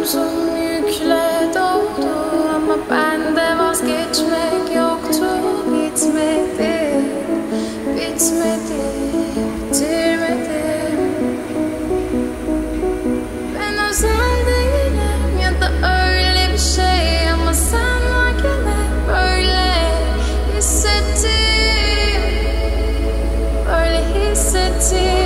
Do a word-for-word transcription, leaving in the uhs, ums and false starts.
omzum yükle doldu ama bende vazgeçmek yoktu. Bitmedi, bitmedi, bitirmedim. Ben özel değilim ya da öyle bir şey ama sen varken hep böyle hissettim, böyle hissettim.